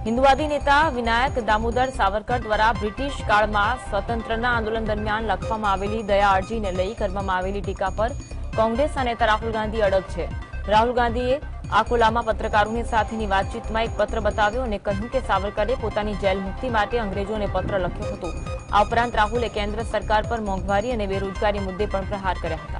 हिंदुवादी नेता विनायक दामोदर सावरकर द्वारा ब्रिटिश काल में स्वतंत्रता आंदोलन दरमियान लखवामां आवेली दया अरजी ने लई करवामां आवेली टीका पर कांग्रेसना नेता राहुल गांधी अड़ग छे। राहुल गांधीए आकोलामां पत्रकारोनी साथेनी वातचीतमां एक पत्र बताव्यो अने कह्युं के सावरकरे पोतानी जेल मुक्ति माटे अंग्रेजोने पत्र लख्यो हतो। आ उपरांत राहुले केन्द्र सरकार पर मोंघवारी अने बेरोजगारी मुद्दे पण प्रहार कर्या हता।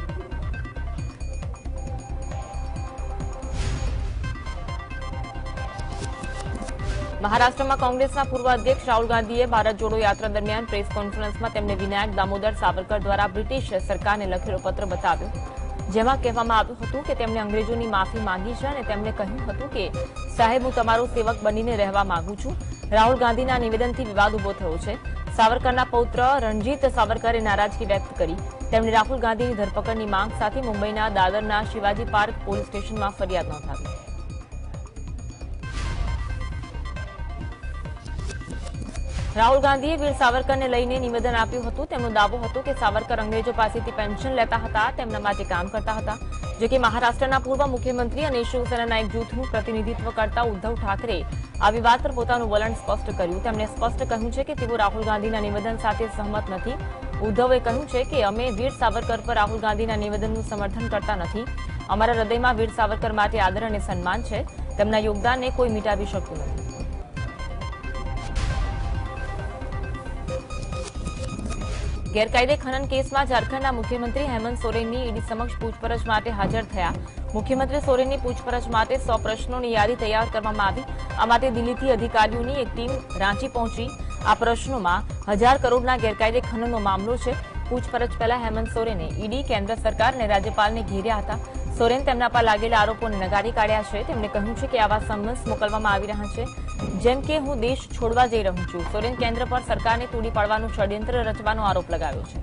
महाराष्ट्र में कांग्रेसना पूर्व अध्यक्ष राहुल गांधीए भारत जोड़ो यात्रा दरमियान प्रेस कॉन्फ्रेंस में तेमने विनायक दामोदर सावरकर द्वारा ब्रिटिश सरकार ने लखेलो पत्र बताव्यो, जेमां कहेवामां आव्युं हतुं के तेमणे अंग्रेजोनी माफी मांगी छे अने तेमणे कह्युं हतुं के साहेब हूँ तमारो सेवक बनीने रहेवा मांगू छुं। राहुल गांधीना निवेदनथी विवाद उभो थयो छे। सावरकरना पौत्र रणजीत सावरकरे नाराजगी व्यक्त करी। तेमणे राहुल गांधीनी धरपकड़नी मांग साथे मुंबईना दादરના शिवाजी पार्क पोलीस स्टेशनमां फरियाद नोंधावी। राहुल गांधीए वीर सावरकर ने लईने निवेदन आप्युं हतुं। તેમનો દાવો હતો કે સાવરકર અંગ્રેજો પાસેથી પેન્શન લેતા હતા, તેમના માટે કામ કરતા હતા। જો કે મહારાષ્ટ્રના પૂર્વ મુખ્યમંત્રી અને શિવસેનાના એક જૂથનું પ્રતિનિધિત્વ કરતા ઉદ્ધવ ઠાકરે આ વિવાદ પર પોતાનું વલણ સ્પષ્ટ કર્યું। તેમણે સ્પષ્ટ કહ્યું છે કે તેઓ રાહુલ ગાંધીના નિવેદન સાથે સહમત નથી। ઉદ્ધવે કહ્યું છે કે અમે વીર સાવરકર પર રાહુલ ગાંધીના નિવેદનનું સમર્થન કરતા નથી। અમારા હૃદયમાં વીર સાવરકર માટે આદર અને સન્માન છે। તેમના યોગદાનને કોઈ મિટાવી શકતું નથી। गैरकायदे खनन केस में झारखंडना मुख्यमंत्री हेमंत सोरेननी ईडी समक्ष पूछपरछ माटे हाजर थया। मुख्यमंत्री सोरेननी पूछपरछ माटे 100 प्रश्नोनी यादी तैयार करवामां आवी। आ माटे दिल्हीथी अधिकारीओनी एक टीम रांची पहोंची। आ प्रश्नों में 1000 करोड़ना गैरकायदे खनननो मामलो छे। पूछपरछ पहला हेमंत सोरेने ईडी केन्द्र सरकार ने राज्यपालने घेर्या हता। सोरेन तेमना पर लागेला आरोपोने नगारी काढ्या छे। तेमणे કહ્યું છે કે આવા સમન્સ મોકલવામાં આવી રહ્યા છે જેમ કે હું દેશ છોડવા જઈ રહ્યો છું। સોરેન કેન્દ્ર પર સરકારને તોડી પાડવાનું ષડયંત્ર રચવાનો આરોપ લગાવ્યો છે।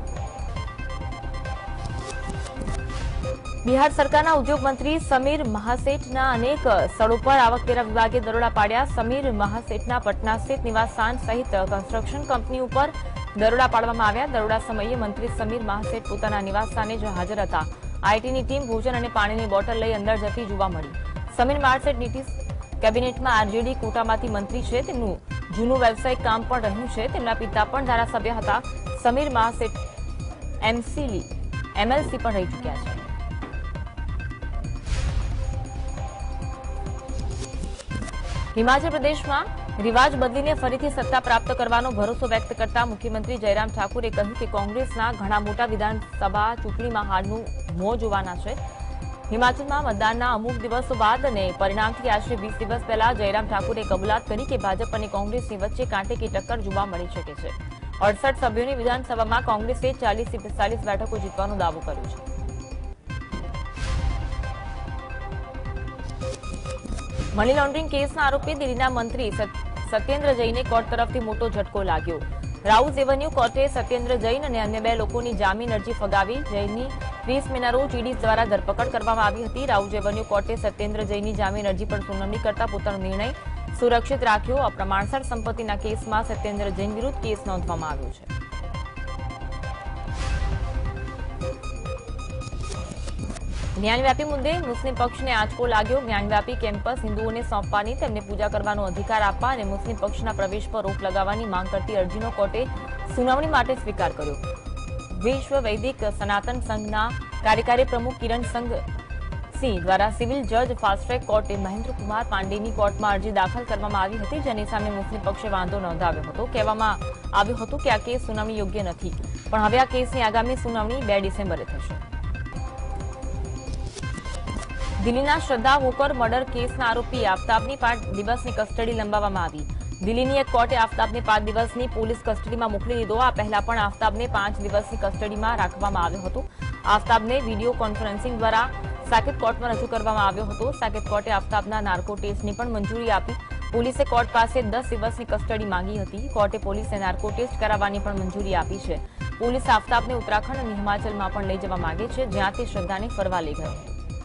बिहार सरकारना उद्योग मंत्री समीर महासेठना अनेक स्थलों पर आवकवेरा विभागे दरोड़ा पाड्या। समीर महासेठना पटना स्थित निवास स्थान सहित कन्स्ट्रक्शन कंपनीओ पर दरोड़ा पाडवामां आव्या। दरोड़ा समये मंत्री समीर महासेठ पोताना निवास स्थाने ज हाजर हता। आईटीनी टीम भोजन और पाणीनी बोटल लई अंदर जती जोवा मळी। समीर महासेठ नीतीश केबिनेटमां आरजेडी कोटामांथी मंत्री छे। तेमनुं जूनुं व्यावसायिक काम पण रह्युं छे। तेमना पिता पण धारासभ्य हता। समीर महासेठ एमएलसी पण रही चूक्या छे। हिमाचल प्रदेश में रिवाज बदलीने फरीथी सत्ता प्राप्त करवानो भरोસો व्यक्त करता मुख्यमंत्री जयराम ठाकुरे કહ્યું કે કોંગ્રેસના ઘણા મોટા વિધાનસભા ચૂંટણીમાં હારનું મોં જોવાના છે। હિમાચલમાં મતદાનના અમુક દિવસો બાદ અને પરિણામથી આશરે 20 દિવસ પહેલા જયરામ ઠાકુરે કબૂલાત કરી કે ભાજપ અને કોંગ્રેસની વચ્ચે કાંટે કી ટક્કર જોવા મળી શકે છે। 68 સભ્યોની વિધાનસભામાં કોંગ્રેસે 40 થી 45 બેઠકો જીતવાનો દાવો કર્યો છે। मनी लॉन्ड्रिंग केसना आरोपी दिल्लीना मंत्री सत्येन्द्र जैने कोर्ट तरफथी मोटो झटको लाग्यो। राउज एवेन्यू कोर्टे सत्येन्द्र जैन અને અન્ય બે લોકોની જામીન અરજી ફગાવી। જૈનની 30 મેના રોજ ઈડી દ્વારા ધરપકડ કરવામાં આવી હતી। રાઉજ એવેન્યू કોર્ટે સત્યેન્દ્ર જૈનની જામીન અરજી પર સુનાવણી કરતા પોતાનો નિર્ણય સુરક્ષિત રાખ્યો। અપ્રમાણસર સંપત્તિના કેસમાં સત્યેન્દ્ર જૈન વિરુદ્ધ કેસ નોંધવામાં આવ્યો છે। ज्ञानव्यापी मुद्दे मुस्लिम पक्ष ने आंचको लाग्यो। ज्ञानव्यापी केम्पस हिंदुओने सौंपवानी, तेमने पूजा करवानो अधिकार आपवा अने मुस्लिम पक्षना प्रवेश पर रोक लगाववानी मांग करती अरजीनो कोर्टे सुनावणी माटे स्वीकार कर्यो। विश्व वैदिक सनातन संघना कार्यकारी प्रमुख किरण संघ सिंह द्वारा सिविल जज फास्ट ट्रेक कोर्टे महेन्द्र कुमार पांडेनी कोर्टमां अरजी दाखल करवामां आवी हती, जेनी सामे मुस्लिम पक्षे वांधो नोंधाव्यो हतो। कहेवामां આવ્યું હતું કે આ કેસ સુનાવણી યોગ્ય નથી, પણ હવે આ કેસની આગામી સુનાવણી 2 ડિસેમ્બરે થશે। दिल्लीना श्रद्धा वोकर मर्डर केसना आरोपी आफ्ताबनी 5 दिवसनी कस्टडी लंबाववामां आवी। दिल्लीनी एक कोर्टे आफ्ताबने 5 दिवसनी पोलीस कस्टडीमां मोकली दीधो। आ पहला पण आफ्ताबने 5 दिवसनी कस्टडीमां राखवामां આવ્યો હતો। आफ्ताबने वीडियो कॉन्फरन्सिंग द्वारा साकेत कोर्टमां रजू करवामां આવ્યો હતો। साकेत कोर्टे आफ्ताबना नार्को टेस्टनी पण मंजूरी आपी। पोलीसे कोर्ट पासे 10 दिवसनी कस्टडी मांगी हती। कोर्टे पोलीसे नार्को टेस्ट कराववानी पण मंजूरी आपी छे। पोलीस आफ्ताबने उत्तराखंड અને હિમાચલમાં પણ લઈ જવા માંગે છે, જ્યાં તે શ્રદ્ધાને ફરવા લઈ ગયો।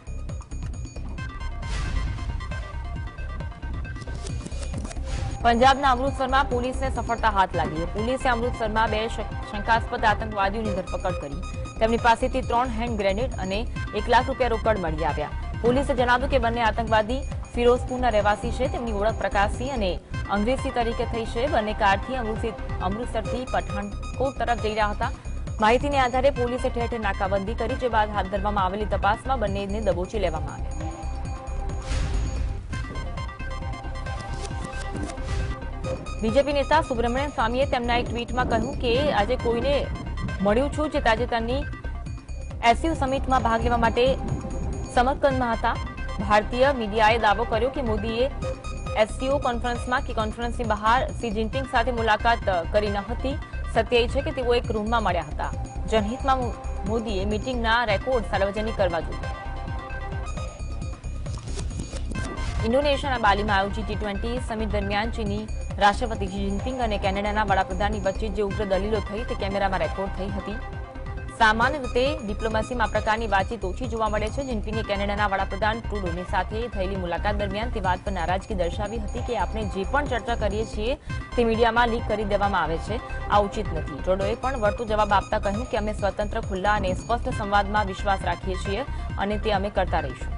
पंजाबना अमृतसर पुलिस ने सफलता हाथ लगी है। पुलिस अमृतसर में 2 शंकास्पद आतंकवादियों की धरपकड़ करी। तेमनी पासेथी 3 हेन्ड ग्रेनेड और 1 लाख रूपिया रोकड़ मळी आव्या। पुलिसे जणाव्युं के बंने आतंकवादी ફિરોઝપુરના રહેવાસી છે. તેમની ઓળખ પ્રકાશસિંહ અને અંગ્રેજી તરીકે થઈ છે. બંને કારથી અમૃતસરથી પઠાણકોટ તરફ જઈ રહ્યા હતા. માહિતીને આધારે પોલીસે ઠેર ઠેર નાકાબંધી કરી, જે બાદ હાથ ધરવામાં આવેલી તપાસમાં બંનેને દબોચી લેવામાં આવ્યા. બીજેપી નેતા સુબ્રમણ્યમ સ્વામીએ તેમના એક ટ્વીટમાં કહ્યું કે આજે કોઈને મળ્યું છું જે તાજેતરની એસયુ સમિટમાં ભાગ લેવા માટે સમરકંદમાં હતા. ભારતીય મીડિયાએ દાવો કર્યો કે મોદીએ એસસીઓ કોન્ફરન્સમાં કે કોન્ફરન્સની બહાર શી જિનપિંગ સાથે મુલાકાત કરી ન હતી. સત્ય એ છે કે તેઓ એક રૂમમાં મળ્યા હતા. જનહિતમાં મોદીએ મીટિંગના રેકોર્ડ સાર્વજનિક કરવા જોઈએ. ઇન્ડોનેશિયાના બાલીમાં આયોજિત G20 સમિટ દરમિયાન ચીની રાષ્ટ્રપતિ શી જિનપિંગ અને કેનેડાના વડાપ્રધાનની વચ્ચે જે ઉગ્ર દલીલો થઈ તે કેમેરામાં રેકોર્ડ થઈ હતી. સામાન્ય રીતે ડિપ્લોમસીમાં આ પ્રકારની વાતચીત ઓછી જોવા મળે છે. જિનપિંગે કેનેડાના વડાપ્રધાન ટ્રુડોની સાથે થયેલી મુલાકાત દરમિયાન તે વાત પર નારાજગી દર્શાવી હતી કે આપણે જે પણ ચર્ચા કરીએ છીએ તે મીડિયામાં લીક કરી દેવામાં આવે છે. આ ઉચિત નથી. ટ્રુડોએ પણ વળતો જવાબ આપતા કહ્યું કે અમે સ્વતંત્ર, ખુલ્લા અને સ્પષ્ટ સંવાદમાં વિશ્વાસ રાખીએ છીએ અને તે અમે કરતા રહીશું.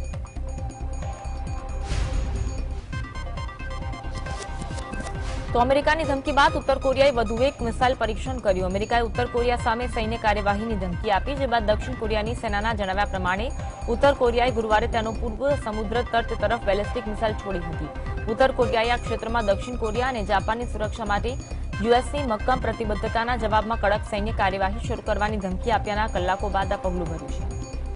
તો અમેરિકાની ધમકી બાદ ઉત્તર કોરિયાએ વધુ એક મિસાઇલ પરીક્ષણ કર્યું. અમેરિકાએ ઉત્તર કોરિયા સામે સૈન્ય કાર્યવાહીની ધમકી આપી, જે બાદ દક્ષિણ કોરિયાની સેનાના જણાવ્યા પ્રમાણે ઉત્તર કોરિયાએ ગુરુવારે તેનો પૂર્વ સમુદ્ર તટ તરફ બેલિસ્ટિક મિસાઇલ છોડી હતી. ઉત્તર કોરિયાએ આ ક્ષેત્રમાં દક્ષિણ કોરિયા અને જાપાનની સુરક્ષા માટે યુએસની મક્કમ પ્રતિબદ્ધતાના જવાબમાં કડક સૈન્ય કાર્યવાહી શરૂ કરવાની ધમકી આપ્યાના કલાકો બાદ આ પગલું ભર્યું છે.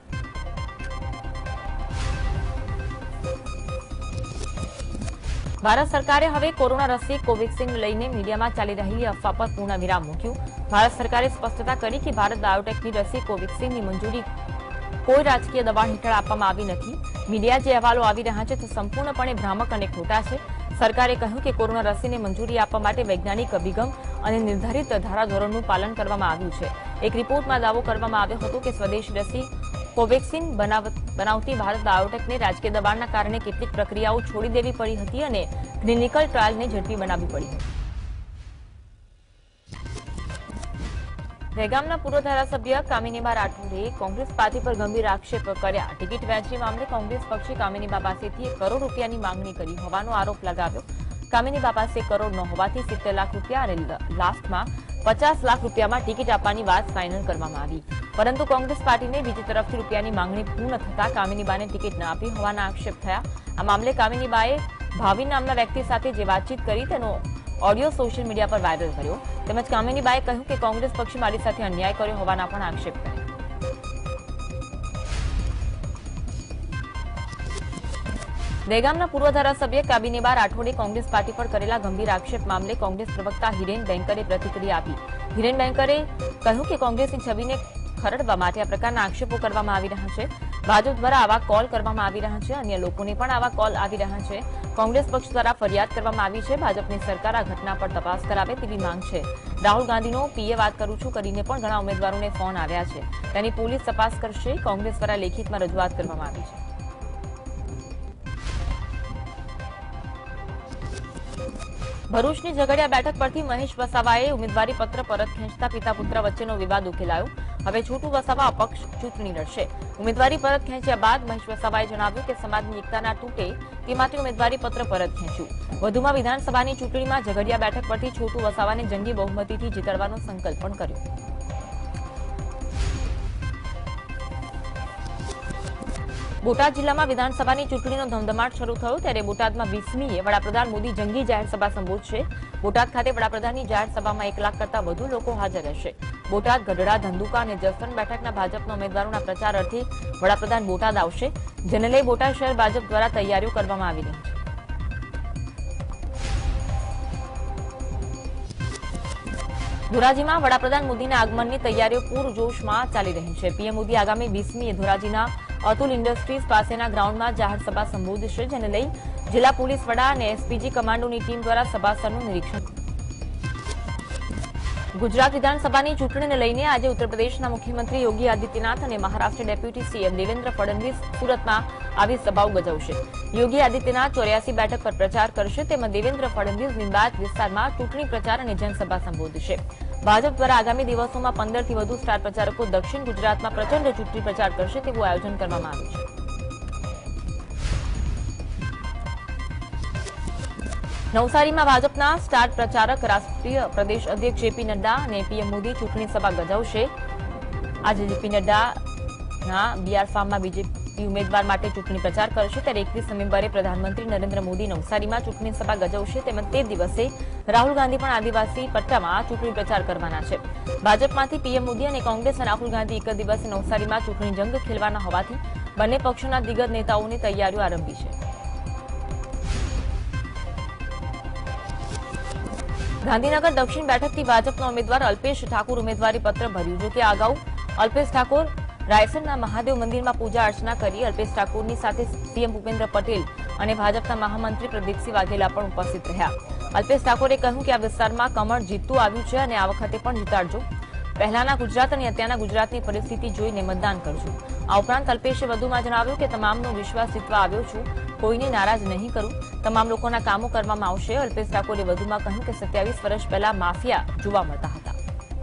ભારત સરકારે હવે કોરોના રસી કોવેક્સિન લઈને મીડિયામાં ચાલી રહેલી અફવા પર પૂર્ણ વિરામ મૂક્યું. ભારત સરકારે સ્પષ્ટતા કરી કે ભારત બાયોટેકની રસી કોવેક્સિનની મંજૂરી કોઈ રાજકીય દબાણ હેઠળ આપવામાં આવી નથી. મીડિયા જે અહેવાલો આવી રહ્યા છે તે સંપૂર્ણપણે ભ્રામક અને ખોટા છે. સરકારે કહ્યું કે કોરોના રસીને મંજૂરી આપવા માટે વૈજ્ઞાનિક અભિગમ અને નિર્ધારિત ધારાધોરણનું પાલન કરવામાં આવ્યું છે. એક રિપોર્ટમાં દાવો કરવામાં આવ્યો હતો કે સ્વદેશી રસી કોવેક્સિન બનાવતી ભારત બાયોટેકને રાજકીય દબાણના કારણે કેટલીક પ્રક્રિયાઓ છોડી દેવી પડી હતી અને ક્લિનિકલ ટ્રાયલને ઝડપી બનાવવી પડી હતી. દહેગામના પૂર્વ ધારાસભ્ય કામિનીબા રાઠોડે કોંગ્રેસ પાર્ટી પર ગંભીર આક્ષેપ કર્યા. ટિકિટ વહેંચણી મામલે કોંગ્રેસ પક્ષે કામિનીબા પાસેથી 1 કરોડ રૂપિયાની માંગણી કરી હોવાનો આરોપ લગાવ્યો. કામિનીબા પાસે 1 કરોડ ન હોવાથી 70 લાખ રૂપિયા અને લાસ્ટમાં 50 લાખ રૂપિયામાં ટિકિટ આપવાની વાત ફાઇનલ કરવામાં આવી. પરંતુ કોંગ્રેસ પાર્ટીને બીજી તરફથી રૂપિયાની માંગણી પૂર્ણ થતા કામિનીબાને ટિકિટ ન આપી હોવાના આક્ષેપ થયા. આ મામલે કામિનીબાએ ભાવિન નામના વ્યક્તિ સાથે જે વાતચીત કરી તેનો ઓડિયો સોશિયલ મીડિયા પર વાયરલ કર્યો. તેમજ કામિનીબાએ કહ્યું કે કોંગ્રેસ પક્ષે મારી સાથે અન્યાય કર્યો હોવાના પણ આક્ષેપ કર્યા. દહેગામના પૂર્વ ધારાસભ્ય કામિનીબા રાઠોડે કોંગ્રેસ પાર્ટી પર કરેલા ગંભીર આક્ષેપ મામલે કોંગ્રેસ પ્રવક્તા હિરેન બેંકરે પ્રતિક્રિયા આપી. હિરેન બેંકરે કહ્યું કે કોંગ્રેસની છબીને ખરડવા માટે આ પ્રકારના આક્ષેપો કરવામાં આવી રહ્યા છે. ભાજપ દ્વારા આવા કોલ કરવામાં આવી રહ્યા છે. અન્ય લોકોને પણ આવા કોલ આવી રહ્યા છે. કોંગ્રેસ પક્ષ દ્વારા ફરિયાદ કરવામાં આવી છે. ભાજપની સરકાર આ ઘટના પર તપાસ કરાવે તેવી માંગ છે. રાહુલ ગાંધીનો પીએ વાત કરું છું કરીને પણ ઘણા ઉમેદવારોને ફોન આવ્યા છે. તેની પોલીસ તપાસ કરશે. કોંગ્રેસ દ્વારા લેખિતમાં રજૂઆત કરવામાં આવી છે. ભરૂચની ઝઘડિયા બેઠક પરથી મહેશ વસાવાએ ઉમેદવારી પત્ર પરત ખેંચતા પિતા પુત્ર વચ્ચેનો વિવાદ ઉકેલાયો. હવે છોટુ વસાવા અપક્ષ ચૂંટણી લડશે. ઉમેદવારી પરત ખેંચ્યા બાદ મહેશ વસાવાએ જણાવ્યું કે સમાજની એકતા ના તૂટે તે માટે ઉમેદવારી પત્ર પરત ખેંચ્યું. વધુમાં વિધાનસભાની ચૂંટણીમાં ઝઘડિયા બેઠક પરથી છોટુ વસાવાને જંગી બહુમતીથી જીતાડવાનો સંકલ્પ પણ કર્યો. બોટાદ જિલ્લામાં વિધાનસભાની ચૂંટણીનો ધમધમાટ શરૂ થયો ત્યારે બોટાદમાં 20મીએ વડાપ્રધાન મોદી જંગી જાહેર સભા સંબોધશે. બોટાદ ખાતે વડાપ્રધાનની જાહેર સભામાં 1 લાખ કરતા વધુ લોકો હાજર રહેશે. બોટાદ, ગઢડા, ધંધુકા અને જસદણ બેઠકના ભાજપના ઉમેદવારોના પ્રચાર અર્થે વડાપ્રધાન બોટાદ આવશે, જેને લઈ બોટાદ શહેર ભાજપ દ્વારા તૈયારીઓ કરવામાં આવી રહી છે. ધોરાજીમાં વડાપ્રધાન મોદીના આગમનની તૈયારીઓ પૂરજોશમાં ચાલી રહી છે. પીએમ મોદી આગામી 20મીએ ધોરાજીના અતુલ ઇન્ડસ્ટ્રીઝ પાસેના ગ્રાઉન્ડમાં જાહેર સભા સંબોધશે, જેને લઈ જિલ્લા પોલીસ વડા અને એસપીજી કમાન્ડોની ટીમ દ્વારા સભાસ્થળનું નિરીક્ષણ. ગુજરાત વિધાનસભાની ચૂંટણીને લઈને આજે ઉત્તર પ્રદેશના મુખ્યમંત્રી યોગી આદિત્યનાથ અને મહારાષ્ટ્ર ડેપ્યુટી સીએમ દેવેન્દ્ર ફડણવીસ સુરતમાં આવી સભાઓ ગજવશે. યોગી આદિત્યનાથ 84 બેઠક પર પ્રચાર કરશે, તેમાં દેવેન્દ્ર ફડણવીસ લીંબાયત વિસ્તારમાં ચૂંટણી પ્રચાર અને જનસભા સંબોધશે. ભાજપ દ્વારા આગામી દિવસોમાં 15થી વધુ સ્ટાર પ્રચારકો દક્ષિણ ગુજરાતમાં પ્રચંડ ચૂંટણી પ્રચાર કરશે તેવું આયોજન કરવામાં આવ્યું છે. નવસારીમાં ભાજપના સ્ટાર પ્રચારક રાષ્ટ્રીય પ્રદેશ અધ્યક્ષ જેપી નડ્ડા અને પીએમ મોદી ચૂંટણી સભા ગજાવશે. આજે જેપી નડ્ડાના બીઆર ફાર્મમાં બીજેપી ઉમેદવાર માટે ચૂંટણી પ્રચાર કરશે, ત્યારે 21 નવેમ્બરે પ્રધાનમંત્રી નરેન્દ્ર મોદી નવસારીમાં ચૂંટણી સભા ગજાવશે. તેમજ તે દિવસે રાહુલ ગાંધી પણ આદિવાસી પટ્ટામાં ચૂંટણી પ્રચાર કરવાના છે. ભાજપમાંથી પીએમ મોદી અને કોંગ્રેસ અને રાહુલ ગાંધી એક જ દિવસે નવસારીમાં ચૂંટણી જંગ ખેલવાના હોવાથી બંને પક્ષોના દિગ્ગજ નેતાઓની તૈયારીઓ આરંભી છે. ગાંધીનગર દક્ષિણ બેઠકથી ભાજપના ઉમેદવાર અલ્પેશ ઠાકોર ઉમેદવારી પત્ર ભર્યું. જો કે અગાઉ અલ્પેશ ઠાકોર રાયસરના મહાદેવ મંદિરમાં પૂજા અર્ચના કરી. અલ્પેશ ઠાકોરની સાથે સીએમ ભૂપેન્દ્ર પટેલ અને ભાજપના મહામંત્રી પ્રદીપસિંહ વાઘેલા પણ ઉપસ્થિત રહ્યા. અલ્પેશ ઠાકોરે કહ્યું કે આ વિસ્તારમાં કમળ જીતતું આવ્યું છે અને આ વખતે પણ જીતાડજો. પહેલાના ગુજરાત અને અત્યારના ગુજરાતની પરિસ્થિતિ જોઈને મતદાન કરજો. આ ઉપરાંત અલ્પેશે વધુમાં જણાવ્યું કે તમામનો વિશ્વાસ જીતવા આવ્યો છું, કોઈને નારાજ નહીં કરું, તમામ લોકોના કામો કરવામાં આવશે. અલ્પેશ ઠાકોરે વધુમાં કહ્યું કે 27 વર્ષ પહેલા માફિયા જોવા મળતા હતા.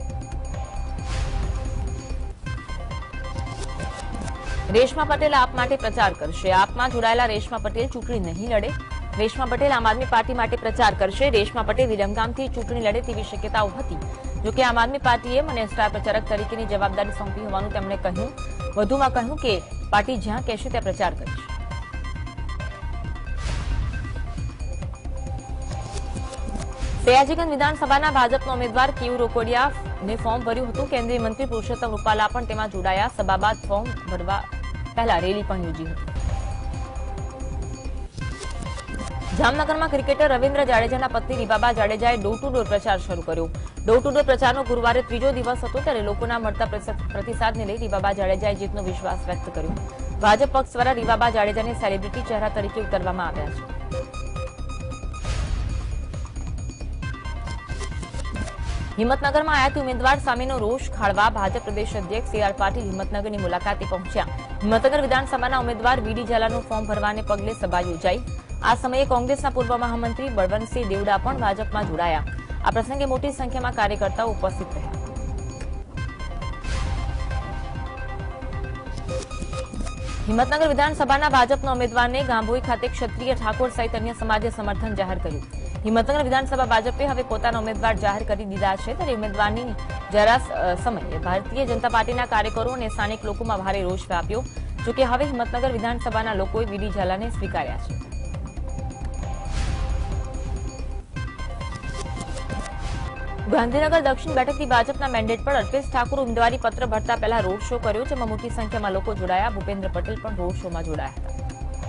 રેશમા પટેલ આપ માટે પ્રચાર કરશે. આપમાં જોડાયેલા રેશમા પટેલ ચૂંટણી નહીં લડે. રેશમા પટેલ આમ આદમી પાર્ટી માટે પ્રચાર કરશે. રેશમા પટેલ વિરમગામથી ચૂંટણી લડે તેવી શક્યતાઓ હતી. જોકે આમ આદમી પાર્ટીએ મને સ્ટાર પ્રચારક તરીકેની જવાબદારી સોંપી હોવાનું તેમણે કહ્યું. વધુમાં કહ્યું કે પાર્ટી જ્યાં કહેશે ત્યાં પ્રચાર કરીશ. સયાજીગંજ વિધાનસભાના ભાજપના ઉમેદવાર કેયુ રોકડિયાને ફોર્મ ભર્યું હતું. કેન્દ્રીય મંત્રી પુરુષોત્તમ રૂપાલા પણ તેમાં જોડાયા. સભા બાદ ફોર્મ ભરવા પહેલા રેલી પણ યોજી હતી. જામનગરમાં ક્રિકેટર રવિન્દ્ર જાડેજાના પત્ની રીવાબા જાડેજાએ ડોર ટુ ડોર પ્રચાર શરૂ કર્યો. ડોર ટુ ડોર પ્રચારનો ગુરુવારે ત્રીજો દિવસ હતો, ત્યારે લોકોના મળતા પ્રતિસાદને લઈ રીવાબા જાડેજાએ જીતનો વિશ્વાસ વ્યક્ત કર્યો. ભાજપ પક્ષ દ્વારા રીવાબા જાડેજાને સેલિબ્રિટી ચહેરા તરીકે ઉતારવામાં આવ્યા છે. હિંમતનગરમાં આયાતી ઉમેદવાર સામેનો રોષ ખાળવા ભાજપ પ્રદેશ અધ્યક્ષ સી.આર. પાટીલ હિંમતનગરની મુલાકાતે પહોંચ્યા. હિંમતનગર વિધાનસભાના ઉમેદવાર વીડી ઝાલાનું ફોર્મ ભરવાને પગલે સભા યોજાઈ. આ સમયે કોંગ્રેસના પૂર્વ મહામંત્રી બળવંતસિંહ દેવડા પણ ભાજપમાં જોડાયા. આ પ્રસંગે મોટી સંખ્યામાં કાર્યકર્તાઓ ઉપસ્થિત રહ્યા. હિંમતનગર વિધાનસભાના ભાજપના ઉમેદવારને ગાંભોઈ ખાતે ક્ષત્રિય ઠાકોર સહિત અન્ય સમાજે સમર્થન જાહેર કર્યું. હિંમતનગર વિધાનસભા ભાજપે હવે પોતાના ઉમેદવાર જાહેર કરી દીધા છે, ત્યારે ઉમેદવારની જરા સમયે ભારતીય જનતા પાર્ટીના કાર્યકરો અને સ્થાનિક લોકોમાં ભારે રોષ વ્યાપ્યો. જોકે હવે હિંમતનગર વિધાનસભાના લોકોએ વીડી ઝાલાને સ્વીકાર્યા છે. ગાંધીનગર દક્ષિણ બેઠકથી ભાજપના મેન્ડેટ પર અલ્પેશ ઠાકોર ઉમેદવારી પત્ર ભરતા પહેલા રોડ શો કર્યો, જેમાં મોટી સંખ્યામાં લોકો જોડાયા. ભૂપેન્દ્ર પટેલ પણ રોડ શોમાં જોડાયા હતા.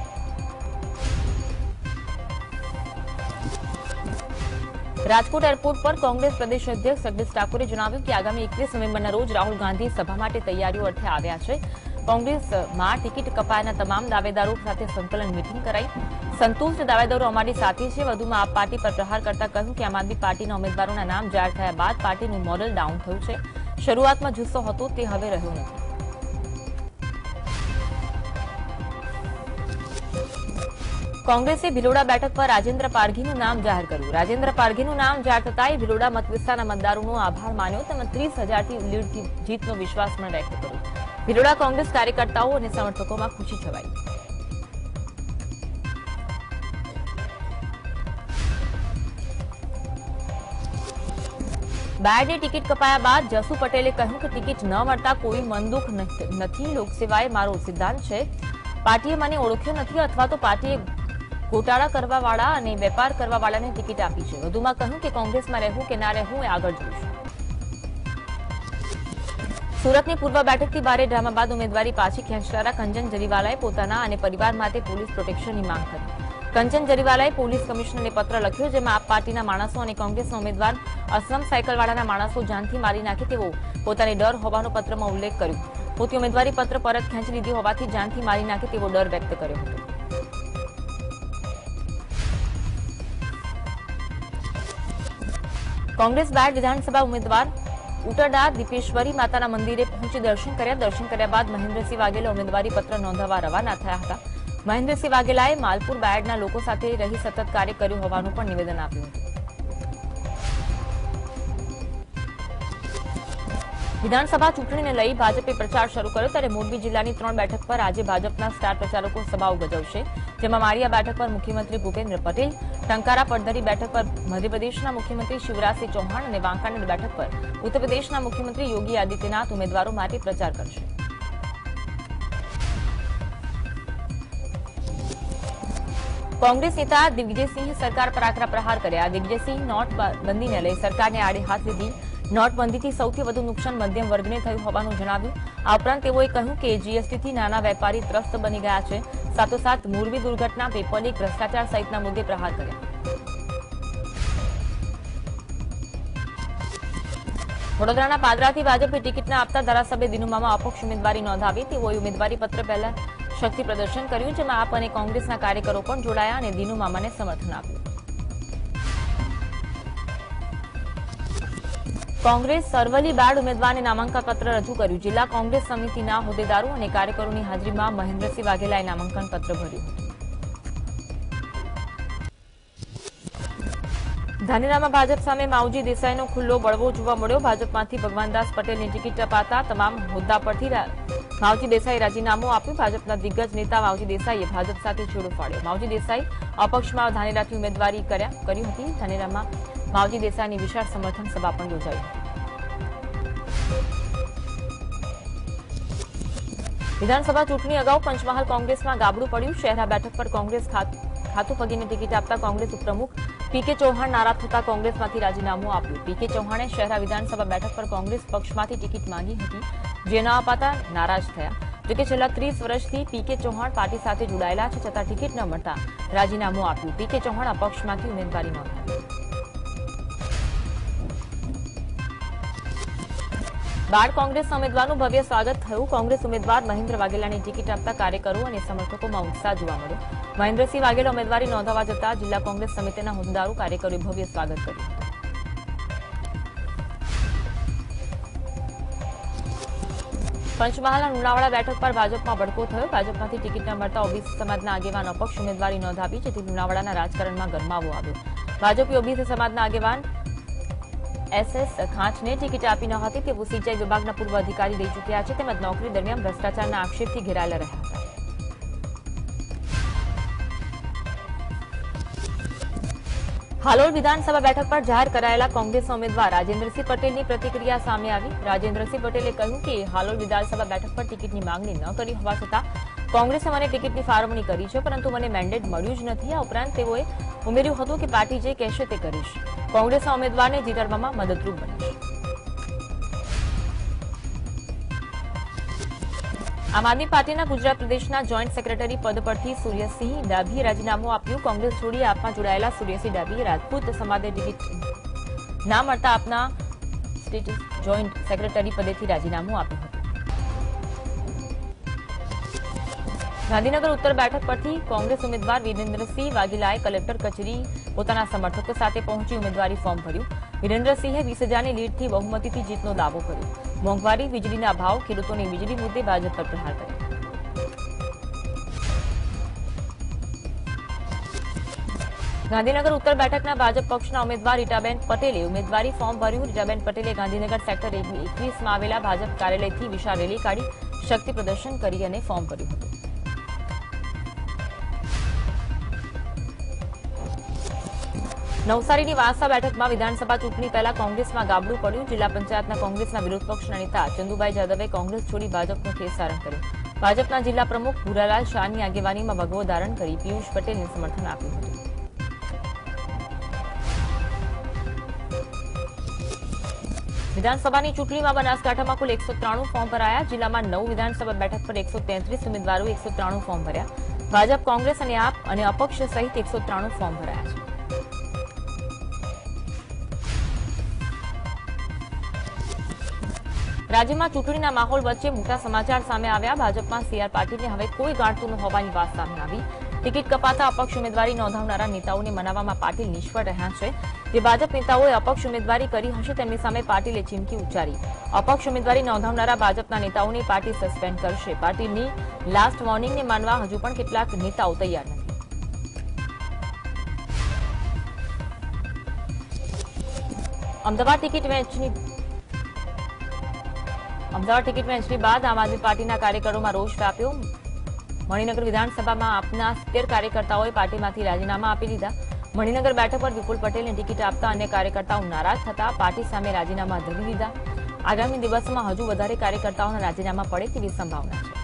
રાજકોટ એરપોર્ટ પર કોંગ્રેસ પ્રદેશ અધ્યક્ષ જગદીશ ઠાકોરે જણાવ્યું કે આગામી 21 નવેમ્બરના રોજ રાહુલ ગાંધી સભા માટે તૈયારીઓ અર્થે આવ્યા છે. કોંગ્રેસમાં ટિકિટ કપાયાના તમામ દાવેદારો સાથે સંકલન મીટિંગ કરાઈ. સંતુષ્ટ દાવેદારો અમારી સાથે છે. વધુમાં આપ પાર્ટી પર પ્રહાર કરતા કહ્યું કે આમ આદમી પાર્ટીના ઉમેદવારોના નામ જાહેર થયા બાદ પાર્ટીનું મોરલ ડાઉન થયું છે. શરૂઆતમાં જુસ્સો હતો તે હવે રહ્યો નથી. કોંગ્રેસે ભિલોડા બેઠક પર રાજેન્દ્ર પારઘીનું નામ જાહેર કર્યું. રાજેન્દ્ર પારઘીનું નામ જાહેર થતાં ભિલોડા મત વિસ્તારના મતદારોનો આભાર માન્યો, તેમજ 30,000થી લીડથી જીતનો વિશ્વાસ પણ વ્યક્ત કર્યો. ભિલોડા કોંગ્રેસ કાર્યકર્તાઓ અને સમર્થકોમાં ખુશી છવાઈ. બાયડની ટિકિટ કપાયા બાદ જસુ પટેલે કહ્યું કે ટિકિટ ન મળતા કોઈ મનદુખ નથી. લોકસેવાએ મારો સિદ્ધાંત છે. પાર્ટીએ મને ઓળખ્યો નથી અથવા તો પાર્ટીએ ગોટાળા કરવાવાળા અને વેપાર કરવાવાળાને ટિકિટ આપી છે. વધુમાં કહ્યું કે કોંગ્રેસમાં રહેવું કે ના રહેવું એ આગળ જોઈશું. સુરતની પૂર્વ બેઠકથી ભારે ડ્રામા બાદ ઉમેદવારી પાછી ખેંચનારા કંચન જરીવાલાએ પોતાના અને પરિવાર માટે પોલીસ પ્રોટેક્શનની માંગ કરી. કંચન જરીવાલાએ પોલીસ કમિશનરને પત્ર લખ્યો, જેમાં આપ પાર્ટીના માણસો અને કોંગ્રેસના ઉમેદવાર અસલમ સાયકલવાળાના માણસો જાનથી મારી નાખે તેવો પોતાને ડર હોવાનો પત્રમાં ઉલ્લેખ કર્યો. પોતે ઉમેદવારી પત્ર પરત ખેંચી લીધી હોવાથી જાનથી મારી નાખે તેવો ડર વ્યક્ત કર્યો હતો. કોંગ્રેસ બાયડ વિધાનસભા ઉમેદવાર ઉટરડા દીપેશ્વરી માતાના મંદિરે પહોંચી દર્શન કર્યા. દર્શન કર્યા બાદ મહેન્દ્રસિંહ વાઘેલા ઉમેદવારી પત્ર નોંધાવવા રવાના થયા હતા. મહેન્દ્રસિંહ વાઘેલાએ માલપુર બાયડના લોકો સાથે રહી સતત કાર્ય કર્યું હોવાનું પણ નિવેદન આપ્યું હતું. વિધાનસભા ચૂંટણીને લઈ ભાજપે પ્રચાર શરૂ કર્યો, ત્યારે મોરબી જિલ્લાની 3 બેઠક પર આજે ભાજપના સ્ટાર પ્રચારકો સભાઓ ગજવશે, જેમાં માળિયા બેઠક પર મુખ્યમંત્રી ભૂપેન્દ્ર પટેલ, ટંકારા પડધરી બેઠક પર મધ્યપ્રદેશના મુખ્યમંત્રી શિવરાજ સિંહ ચૌહાણ અને વાંકાનેર બેઠક પર ઉત્તર પ્રદેશના મુખ્યમંત્રી યોગી આદિત્યનાથ ઉમેદવારો માટે પ્રચાર કરશે. કોંગ્રેસ નેતા દિગ્વિજયસિંહે સરકાર પર આકરા પ્રહાર કર્યા. દિગ્વિજયસિંહ નોટબંધીને લઈ સરકારને આડે હાથ લીધી. નોટબંધીથી સૌથી વધુ નુકસાન મધ્યમ વર્ગને થયું હોવાનું જણાવ્યું. આ ઉપરાંત તેઓએ કહ્યું કે જીએસટીથી નાના વેપારી ત્રસ્ત બની ગયા છે. સાથોસાથ મોરબી દુર્ઘટના, પેપર લીક, ભ્રષ્ટાચાર સહિતના મુદ્દે પ્રહાર કર્યા. વડોદરાના પાદરાથી ભાજપે ટિકિટ ન આપતા ધારાસભ્ય દિનુમામાં અપક્ષ ઉમેદવારી નોંધાવી. તેઓએ ઉમેદવારી પત્ર પહેલા શક્તિ પ્રદર્શન કર્યું, જેમાં આપ અને કોંગ્રેસના કાર્યકરો પણ જોડાયા અને દિનુમામાને સમર્થન આપ્યું. કોંગ્રેસ અરવલ્લી બાદ ઉમેદવારને નામાંકન પત્ર રજૂ કર્યું. જિલ્લા કોંગ્રેસ સમિતિના હોદ્દેદારો અને કાર્યકરોની હાજરીમાં મહેન્દ્રસિંહ વાઘેલાએ નામાંકન પત્ર ભર્યું. ધાનેરામાં ભાજપ સામે માવજી દેસાઈનો ખુલ્લો બળવો જોવા મળ્યો. ભાજપમાંથી ભગવાનદાસ પટેલની ટિકિટ અપાતા તમામ હોદ્દા પરથી માવજી દેસાઈ રાજીનામું આપ્યું. ભાજપના દિગ્ગજ નેતા માવજી દેસાઈએ ભાજપ સાથે છેડો ફાડ્યો. માવજી દેસાઈ અપક્ષમાં ધાનેરાથી ઉમેદવારી કરી હતી. ધાનેરામાં માવજી દેસાઈની વિશાળ સમર્થન સભા પણ યોજાઈ હતી. વિધાનસભા ચૂંટણી અગાઉ પંચમહાલ કોંગ્રેસમાં ગાબડું પડ્યું. શહેરા બેઠક પર કોંગ્રેસ ખાતું પગીને ટિકિટ આપતા કોંગ્રેસ ઉપપ્રમુખ પીકે ચૌહાણ નારાજ થતા કોંગ્રેસમાંથી રાજીનામું આપ્યું. પીકે ચૌહાણે શહેરા વિધાનસભા બેઠક પર કોંગ્રેસ પક્ષમાંથી ટિકિટ માંગી હતી, જે ન અપાતા નારાજ થયા. જોકે છેલ્લા 30 વર્ષથી પીકે ચૌહાણ પાર્ટી સાથે જોડાયેલા છે, છતાં ટિકિટ ન મળતા રાજીનામું આપ્યું. પીકે ચૌહાણ અપક્ષમાંથી ઉમેદવારી નોંધાવી. બાળ કોંગ્રેસના ઉમેદવારનું ભવ્ય સ્વાગત થયું. કોંગ્રેસ ઉમેદવાર મહેન્દ્ર વાઘેલાની ટિકિટ આપતા કાર્યકરો અને સમર્થકોમાં ઉત્સાહ જોવા મળ્યો. મહેન્દ્રસિંહ વાઘેલા ઉમેદવારી નોંધાવવા જતા જિલ્લા કોંગ્રેસ સમિતિના હોદ્દેદારો, કાર્યકરોએ ભવ્ય સ્વાગત કર્યું. પંચમહાલના લુણાવાડા બેઠક પર ભાજપમાં ભડકો થયો. ભાજપમાંથી ટિકિટ ન મળતા ઓબીસી સમાજના આગેવાન અપક્ષ ઉમેદવારી નોંધાવી, જેથી લુણાવાડાના રાજકારણમાં ગરમાવો આવ્યો. ભાજપે ઓબીસી સમાજના આગેવાન SS ખાંચને ટિકિટ આપી ન હતી. તેઓ સિંચાઈ વિભાગના પૂર્વ અધિકારી રહી ચૂક્યા છે, તેમજ નોકરી દરમિયાન ભ્રષ્ટાચારના આક્ષેપથી ઘેરાયેલા રહ્યા હતા. હાલોલ વિધાનસભા બેઠક પર જાહેર કરાયેલા કોંગ્રેસના ઉમેદવાર રાજેન્દ્રસિંહ પટેલની પ્રતિક્રિયા સામે આવી. રાજેન્દ્રસિંહ પટેલે કહ્યું કે હાલોલ વિધાનસભા બેઠક પર ટિકિટની માંગણી ન કરી હોવા છતાં કોંગ્રેસે મને ટિકિટની ફાળવણી કરી છે, પરંતુ મને મેન્ડેટ મળ્યું જ નથી. આ ઉપરાંત તેઓએ ઉમેર્યું હતું કે પાર્ટી જે કહેશે તે કરીશ. કોંગ્રેસના ઉમેદવારને જીતાડવામાં મદદરૂપ બનીશ. આમ આદમી પાર્ટીના ગુજરાત પ્રદેશના જોઈન્ટ સેક્રેટરી પદ પરથી સૂર્યસિંહ ડાભીએ રાજીનામું આપ્યું. કોંગ્રેસ છોડી આપમાં જોડાયેલા સૂર્યસિંહ ડાભીએ રાજપૂત સમાજને ટિકિટ ના મળતા આપના સ્ટેટ જોઈન્ટ સેક્રેટરી પદેથી રાજીનામું આપ્યું હતું. ગાંધીનગર ઉત્તર બેઠક પરથી કોંગ્રેસ ઉમેદવાર વિરેન્દ્રસિંહ વાઘેલાએ કલેક્ટર કચેરી પોતાના સમર્થકો સાથે પહોંચી ઉમેદવારી ફોર્મ ભર્યું. વિરેન્દ્રસિંહે 20,000ની લીડથી બહુમતીથી જીતનો દાવો કર્યો. મોંઘવારી, વીજળીના ભાવ, ખેડૂતોની વીજળી મુદ્દે ભાજપ પર પ્રહાર કર્યો. ગાંધીનગર ઉત્તર બેઠકના ભાજપ પક્ષના ઉમેદવાર રીટાબેન પટેલે ઉમેદવારી ફોર્મ ભર્યું. રીટાબેન પટેલે ગાંધીનગર સેક્ટર 21માં આવેલા ભાજપ કાર્યાલયથી વિશાળ રેલી કાઢી શક્તિ પ્રદર્શન કરી અને ફોર્મ ભર્યું હતું. નવસારીની વાંસા બેઠકમાં વિધાનસભા ચૂંટણી પહેલા કોંગ્રેસમાં ગાબડું પડ્યું. જિલ્લા પંચાયતના કોંગ્રેસના વિરોધ પક્ષના નેતા ચંદુભાઈ જાદવે કોંગ્રેસ છોડી ભાજપનો ખેસારણ કર્યો. ભાજપના જિલ્લા પ્રમુખ ભૂરાલાલ શાહની આગેવાનીમાં ભગવો ધારણ કરી પિયુષ પટેલને સમર્થન આપ્યું હતું. વિધાનસભાની ચૂંટણીમાં બનાસકાંઠામાં કુલ 193 ફોર્મ ભરાયા. જિલ્લામાં 9 વિધાનસભા બેઠક પર 133 ઉમેદવારોએ 193 ફોર્મ ભર્યા. ભાજપ, કોંગ્રેસ અને આપ અને અપક્ષ સહિત 193 ફોર્મ ભરાયા છે. રાજ્યમાં ચૂંટણીના માહોલ વચ્ચે મોટા સમાચાર સામે આવ્યા. ભાજપમાં CR પાટીલને હવે કોઈ ગાંઠતું ન હોવાની વાત સામે આવી. ટિકિટ કપાતા અપક્ષ ઉમેદવારી નોંધાવનારા નેતાઓને મનાવવામાં પાટીલ નિષ્ફળ રહ્યા છે. જે ભાજપ નેતાઓએ અપક્ષ ઉમેદવારી કરી હશે તેમની સામે પાટીલે ચીમકી ઉચ્ચારી. અપક્ષ ઉમેદવારી નોંધાવનારા ભાજપના નેતાઓને પાર્ટી સસ્પેન્ડ કરશે. પાટીલની લાસ્ટ વોર્નિંગને માનવા હજુ પણ કેટલાક નેતાઓ તૈયાર નથી. અમદાવાદ ટિકિટ વહેંચણી બાદ આમ આદમી પાર્ટીના કાર્યકરોમાં રોષ વ્યાપ્યો. મણિનગર વિધાનસભામાં આપના 70 કાર્યકર્તાઓએ પાર્ટીમાંથી રાજીનામા આપી દીધા. મણિનગર બેઠક પર વિપુલ પટેલને ટિકિટ આપતા અન્ય કાર્યકર્તાઓ નારાજ થતા પાર્ટી સામે રાજીનામા ધરી દીધા. આગામી દિવસોમાં હજુ વધારે કાર્યકર્તાઓના રાજીનામા પડે તેવી સંભાવના છે.